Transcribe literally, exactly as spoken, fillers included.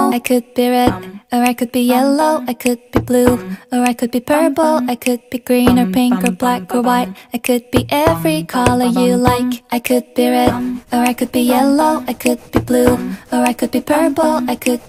I could be red, or I could be yellow, I could be blue, or I could be purple, I could be green or pink or black or white. I could be every color you like. I could be red, or I could be yellow, I could be blue, or I could be purple, I could